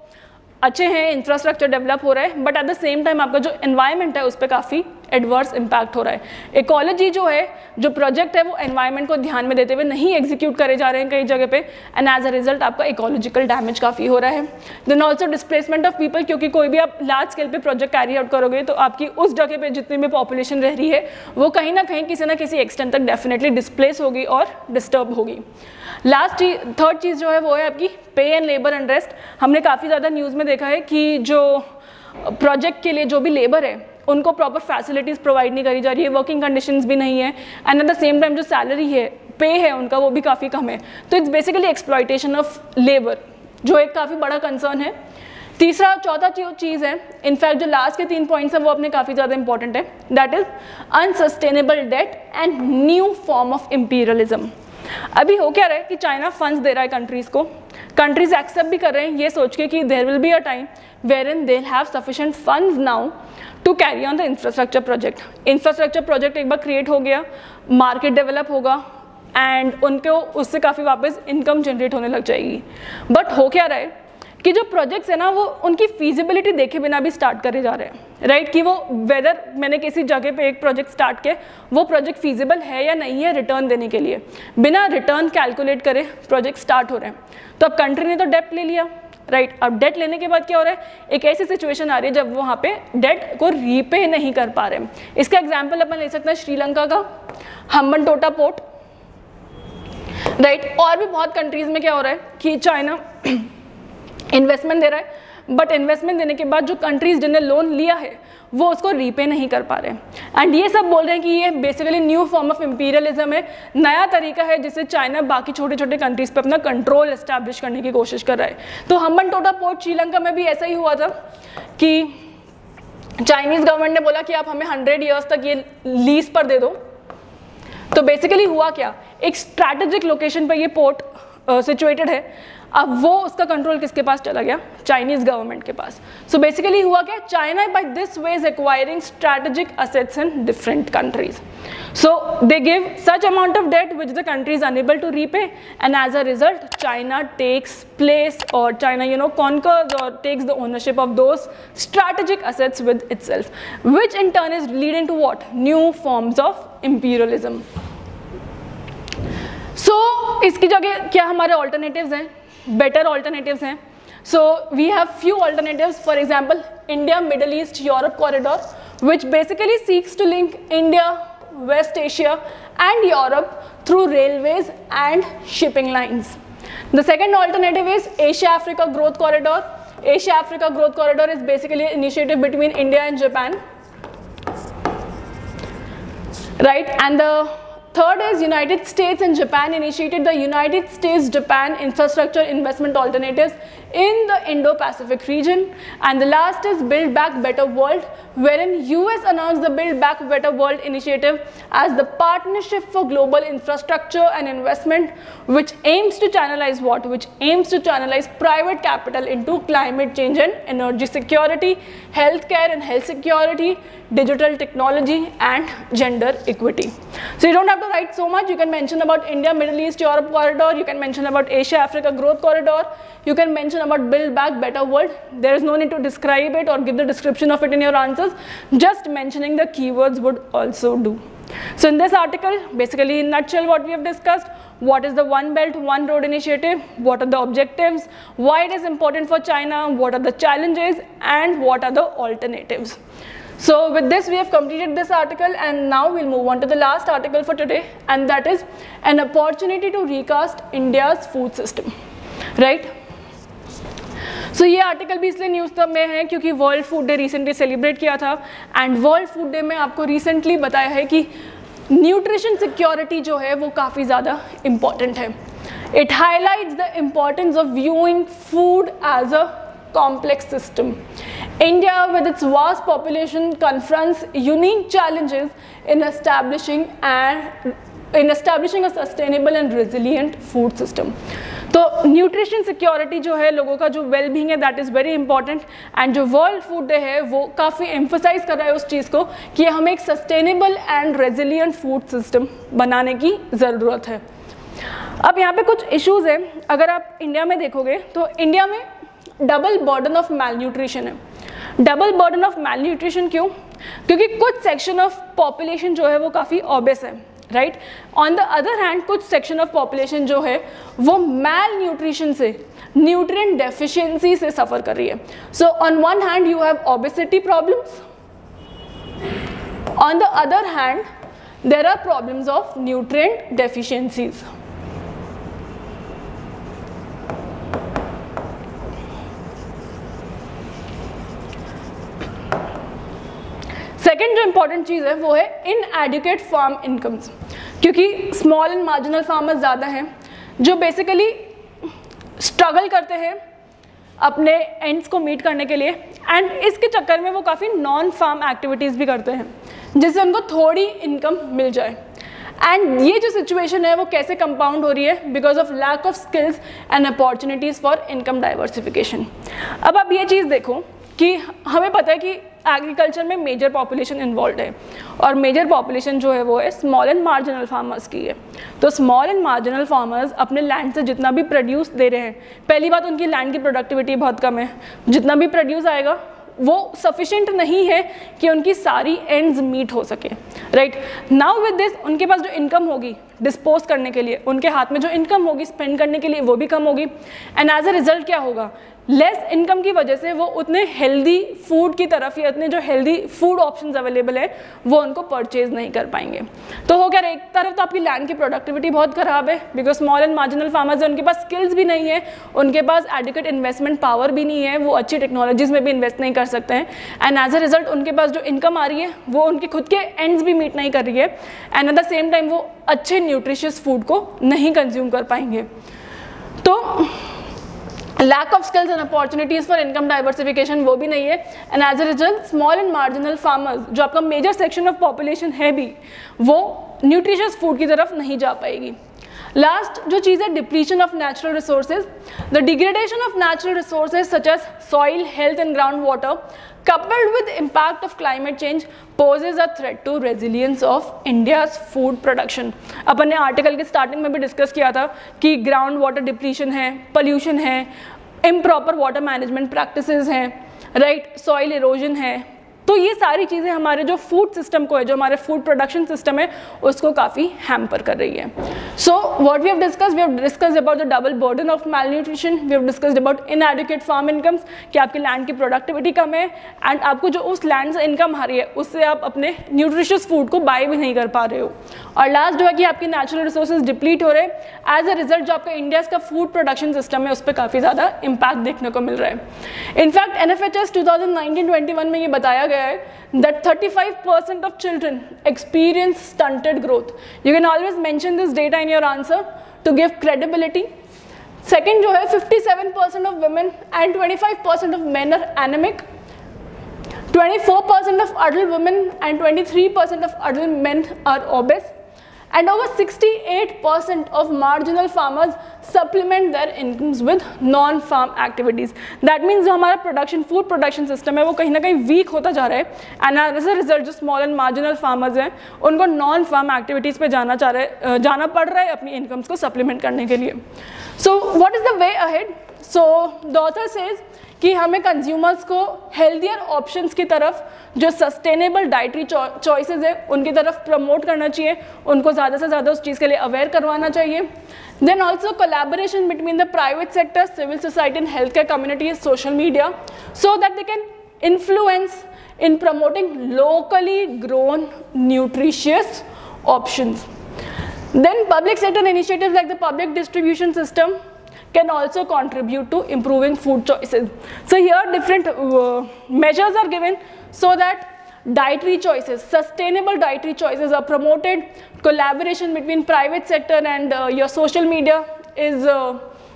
अच्छे हैं, infrastructure develop हो रहा है, but at the same time आपका जो एनवायरनमेंट है उस पर काफ़ी एडवर्स इम्पैक्ट हो रहा है. इकोलॉजी जो है, जो प्रोजेक्ट है वो एनवायरनमेंट को ध्यान में देते हुए नहीं एग्जीक्यूट करे जा रहे हैं कई जगह पे, एंड एज अ रिजल्ट आपका इकोलॉजिकल डैमेज काफ़ी हो रहा है. Then also displacement of people, क्योंकि कोई भी आप लार्ज स्केल पे प्रोजेक्ट कैरी आउट करोगे तो आपकी उस जगह पे जितनी भी पॉपुलेशन रह रही है वो कहीं ना कहीं किसी ना किसी एक्सटेंट तक डेफिनेटली डिस्प्लेस होगी और डिस्टर्ब होगी. लास्ट चीज थर्ड चीज़ जो है वो है आपकी पे एंड लेबर अनरेस्ट. हमने काफ़ी ज़्यादा न्यूज़ में देखा है कि जो प्रोजेक्ट के लिए जो भी लेबर है उनको प्रॉपर फैसिलिटीज़ प्रोवाइड नहीं करी जा रही है, वर्किंग कंडीशंस भी नहीं है, and at the same time जो सैलरी है, पे है उनका, वो भी काफ़ी कम है. तो it's basically exploitation of labour, जो एक काफ़ी बड़ा कंसर्न है. तीसरा चौथा जो चीज़ है, इनफैक्ट जो लास्ट के तीन पॉइंट्स हैं वो अपने काफ़ी ज़्यादा इंपॉर्टेंट है, that is unsustainable debt and new form of imperialism. अभी हो क्या रहा है कि चाइना फंड्स दे रहा है कंट्रीज़ को, कंट्रीज एक्सेप्ट भी कर रहे हैं ये सोच के कि there will be a time wherein they have sufficient funds now to carry on the infrastructure project. Infrastructure project एक बार क्रिएट हो गया, मार्केट डेवलप होगा एंड उनको उससे काफ़ी वापस इनकम जनरेट होने लग जाएगी. बट हो क्या रहा है कि जो प्रोजेक्ट्स है ना वो उनकी फीजिबिलिटी देखे बिना भी स्टार्ट करे जा रहे हैं, राइट right? कि वो वेदर मैंने किसी जगह पे एक प्रोजेक्ट स्टार्ट किया, वो प्रोजेक्ट फीजिबल है या नहीं है रिटर्न देने के लिए, बिना रिटर्न कैलकुलेट करे प्रोजेक्ट स्टार्ट हो रहे हैं. तो अब कंट्री ने तो डेट ले लिया, राइट right? अब डेट लेने के बाद क्या हो रहा है, एक ऐसी सिचुएशन आ रही है जब वो वहाँ पे डेट को रीपे नहीं कर पा रहे हैं. इसका एग्जाम्पल अपन ले सकते हैं श्रीलंका का हम्बनटोटा पोर्ट, राइट right? और भी बहुत कंट्रीज में क्या हो रहा है कि चाइना इन्वेस्टमेंट दे रहा है, बट इन्वेस्टमेंट देने के बाद जो कंट्रीज जिन्हें लोन लिया है वो उसको रीपे नहीं कर पा रहे हैं. एंड ये सब बोल रहे हैं कि ये basically new form of imperialism है, नया तरीका है जिससे चाइना बाकी छोटे छोटे कंट्रीज पे अपना कंट्रोल एस्टैब्लिश करने की कोशिश कर रहा है. तो हम्बनटोटा पोर्ट श्रीलंका में भी ऐसा ही हुआ था कि चाइनीज गवर्नमेंट ने बोला कि आप हमें हंड्रेड ईयर्स तक ये लीज पर दे दो. तो बेसिकली हुआ क्या, एक स्ट्रैटेजिक लोकेशन पर ये पोर्ट सिचुएटेड uh, है, अब वो उसका कंट्रोल किसके पास चला गया, चाइनीज गवर्नमेंट के पास. सो बेसिकली हुआ क्या, China by this way is acquiring strategic assets in different countries. So they give such amount of debt which the country is unable to repay, and as a result China takes place और China you know conquers और takes the ownership of those strategic assets with itself, which in turn is leading to what, new forms of imperialism. So इसकी जगह क्या हमारे alternatives हैं, better alternatives हैं. So we have few alternatives, for example, India, Middle East, Europe corridor, which basically seeks to link India, West Asia and Europe through railways and shipping lines. The second alternative is Asia-Africa Growth Corridor. Asia-Africa Growth Corridor is basically an initiative between India and Japan, right? And the third is United States and Japan initiated the United States-Japan Infrastructure Investment Alternatives in the Indo-Pacific region. And the last is Build Back Better World, wherein U S announced the Build Back Better World initiative as the partnership for global infrastructure and investment, which aims to channelize what? Which aims to channelize private capital into climate change and energy security, healthcare and health security, digital technology and gender equity. So you don't have to write so much. You can mention about India, Middle East, Europe corridor. You can mention about Asia-Africa Growth Corridor. You can mention about Build Back Better World. There is no need to describe it or give the description of it in your answers. Just mentioning the keywords would also do. So in this article, basically in a nutshell what we have discussed: what is the One Belt, One Road initiative, what are the objectives, why it is important for China, what are the challenges, and what are the alternatives. So with this we have completed this article, and now we'll move on to the last article for today, and that is an opportunity to recast India's food system, right? So ये article भी इसलिए news तब में है क्योंकि world food day recently celebrate किया था, and world food day में आपको रिसेंटली बताया है कि न्यूट्रिशन सिक्योरिटी जो है वो काफ़ी ज़्यादा इम्पॉर्टेंट है. It highlights the importance of viewing food as a complex system. India, with its vast population, confronts unique challenges in establishing and in establishing a sustainable and resilient food system. तो nutrition security जो है, लोगों का जो well being है, that is very important, and जो world food day है वो काफ़ी एम्फोसाइज कर रहा है उस चीज़ को कि हमें एक sustainable and resilient food system बनाने की ज़रूरत है. अब यहाँ पे कुछ इश्यूज़ हैं. अगर आप इंडिया में देखोगे तो इंडिया में double burden of malnutrition है. Double burden of malnutrition क्यों? क्योंकि कुछ सेक्शन ऑफ पॉपुलेशन जो है वो काफ़ी ऑबेस है, right. On the other hand कुछ सेक्शन ऑफ पॉपुलेशन जो है वो मैल न्यूट्रिशन से, न्यूट्रिएंट डेफिशिएंसी से सफ़र कर रही है. So on one hand you have obesity problems, on the other hand there are problems of nutrient deficiencies. Second जो इंपॉर्टेंट चीज़ है वो है इनएडुकेट फार्म इनकम्स, क्योंकि स्मॉल एंड मार्जिनल फार्मर्स ज़्यादा हैं जो बेसिकली स्ट्रगल करते हैं अपने एंड्स को मीट करने के लिए, एंड इसके चक्कर में वो काफ़ी नॉन फार्म एक्टिविटीज़ भी करते हैं जिससे उनको थोड़ी इनकम मिल जाए. एंड ये जो सिचुएशन है वो कैसे कंपाउंड हो रही है? Because of lack of skills and opportunities for income diversification. अब आप ये चीज़ देखो कि हमें पता है कि एग्रीकल्चर में मेजर पॉपुलेशन इन्वॉल्व है, और मेजर पॉपुलेशन जो है वो है स्मॉल एंड मार्जिनल फार्मर्स की है. तो स्मॉल एंड मार्जिनल फार्मर्स अपने लैंड से जितना भी प्रोड्यूस दे रहे हैं, पहली बात उनकी लैंड की प्रोडक्टिविटी बहुत कम है. जितना भी प्रोड्यूस आएगा वो सफिशिएंट नहीं है कि उनकी सारी एंड्स मीट हो सके, राइट. नाउ विद दिस उनके पास जो इनकम होगी डिस्पोज करने के लिए, उनके हाथ में जो इनकम होगी स्पेंड करने के लिए, वो भी कम होगी, एंड एज अ रिजल्ट क्या होगा? लेस इनकम की वजह से वो उतने हेल्दी फूड की तरफ या इतने जो हेल्दी फूड ऑप्शंस अवेलेबल है वो उनको परचेज नहीं कर पाएंगे. तो हो क्या, एक तरफ तो आपकी लैंड की प्रोडक्टिविटी बहुत ख़राब है because small and marginal farmers है, उनके पास स्किल्स भी नहीं है, उनके पास एडिक्वेट इन्वेस्टमेंट पावर भी नहीं है, वो अच्छी टेक्नोलॉजीज़ में भी इन्वेस्ट नहीं कर सकते हैं, एंड एज अ रिजल्ट उनके पास जो इनकम आ रही है वो उनके खुद के एंड्स भी मीट नहीं कर रही है, and at the same time वो अच्छे न्यूट्रिशियस फूड को नहीं कंज्यूम कर पाएंगे. तो lack of skills and opportunities for income diversification वो भी नहीं है, and as a result small and marginal farmers जो आपका मेजर सेक्शन ऑफ पॉपुलेशन है भी, वो न्यूट्रिशियस फूड की तरफ नहीं जा पाएगी. लास्ट जो चीज़ है depletion of natural resources. The degradation of natural resources such as soil, health and ground water coupled with impact of climate change poses a threat to resilience of India's food production. अपन ने article के starting में भी discuss किया था कि ground water depletion है, pollution है, इम्प्रॉपर वाटर मैनेजमेंट प्रैक्टिसेस हैं, राइट, सॉइल इरोजन है. तो ये सारी चीज़ें हमारे जो फूड सिस्टम को है, जो हमारे फूड प्रोडक्शन सिस्टम है, उसको काफ़ी हैम्पर कर रही है. So what we have discussed, we have discussed about the double burden of malnutrition, we have discussed about inadequate farm incomes, कि आपके लैंड की प्रोडक्टिविटी कम है एंड आपको जो उस लैंड से इनकम आ रही है उससे आप अपने न्यूट्रिशियस फूड को बाय भी नहीं कर पा रहे हो. और लास्ट जो है कि आपके नेचुरल रिसोर्सेज डिप्लीट हो रहे हैं. एज अ रिजल्ट जो आपका इंडिया का फूड प्रोडक्शन सिस्टम है उस पर काफ़ी ज़्यादा इम्पैक्ट देखने को मिल रहा है. In fact N F H S twenty nineteen twenty one में ये बताया गया है that thirty-five percent of children experience stunted growth. You can always mention this data in your answer to give credibility. Second जो है fifty-seven percent of women and twenty-five percent of men are anemic. twenty-four percent of adult women and twenty-three percent of adult men are obese. And over sixty-eight percent of marginal farmers supplement their incomes with non-farm activities. That means जो हमारा production, food production system है वो कहीं ना कहीं weak होता जा रहा है. And as a result जो small and marginal farmers हैं उनको non-farm activities पे जाना चाह रहे जाना पड़ रहा है अपनी incomes को supplement करने के लिए. So what is the way ahead? So the author says कि हमें कंज्यूमर्स को हेल्दियर ऑप्शंस की तरफ, जो सस्टेनेबल डाइटरी चॉइसेस है उनकी तरफ प्रमोट करना चाहिए, उनको ज़्यादा से ज़्यादा उस चीज़ के लिए अवेयर करवाना चाहिए. Then also collaboration between the private sector, civil society and health care community, social media, so that they can influence in promoting locally grown nutritious options. Then public sector initiatives like the public distribution system can also contribute to improving food choices. So here different uh, measures are given so that dietary choices, sustainable dietary choices are promoted. Collaboration between private sector and uh, your social media is uh,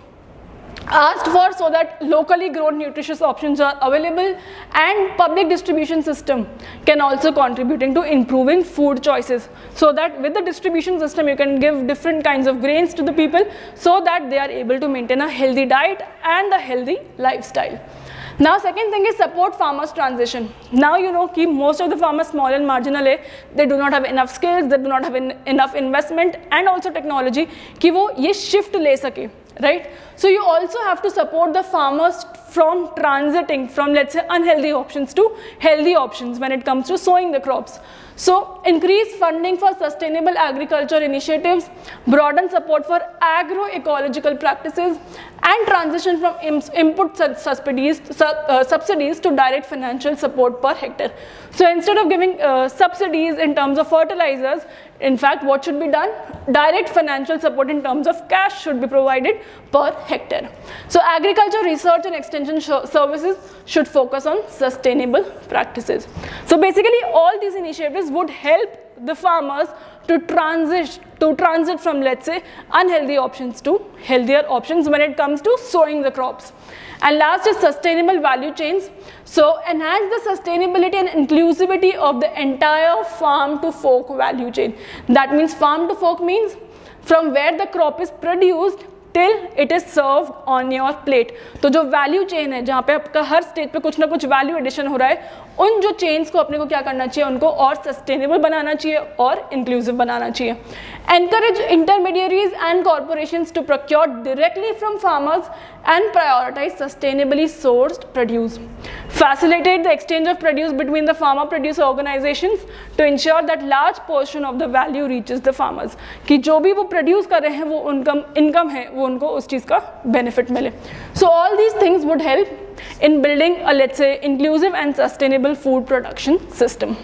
asked for so that locally grown nutritious options are available, and public distribution system can also contribute into improving food choices, so that with the distribution system you can give different kinds of grains to the people so that they are able to maintain a healthy diet and a healthy lifestyle. Now second thing is support farmers transition. Now you know कि most of the farmers small and marginal है, they do not have enough skills, they do not have in, enough investment and also technology कि वो ये shift ले सके, right? So you also have to support the farmers from transiting from, let's say, unhealthy options to healthy options when it comes to sowing the crops. So increase funding for sustainable agriculture initiatives, broaden support for agroecological practices, and transition from input subsidies, uh, subsidies to direct financial support per hectare. So instead of giving uh, subsidies in terms of fertilizers, in fact, what should be done? Direct financial support in terms of cash should be provided per hectare. So agriculture research and extension services should focus on sustainable practices. So basically all these initiatives would help the farmers to transit to transit from, let's say, unhealthy options to healthier options when it comes to sowing the crops. And last is sustainable value chains. So enhance the sustainability and inclusivity of the entire farm to fork value chain. That means farm to fork means from where the crop is produced till it is served on your plate. तो जो value chain है जहाँ पे आपका हर stage पे कुछ ना कुछ वैल्यू एडिशन हो रहा है, उन जो चेन्स को अपने को क्या करना चाहिए, उनको और सस्टेनेबल बनाना चाहिए और इंक्लूसिव बनाना चाहिए. Encourage intermediaries and corporations to procure directly from farmers and prioritize sustainably sourced produce. Facilitate the exchange of produce between the farmer producer organizations to ensure that large portion of the value reaches the farmers. कि जो भी वो produce कर रहे हैं वो उनका income है वो उनको उस चीज़ का benefit मिले. So all these things would help in building a, let's say, inclusive and sustainable food production system.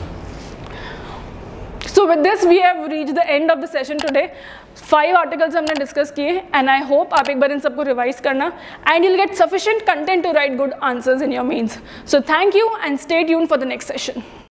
So with this we have reached the end of the session today. Five articles हमने discuss किए and I hope आप एक बार इन सबको revise करना and you'll get sufficient content to write good answers in your mains. So thank you and stay tuned for the next session.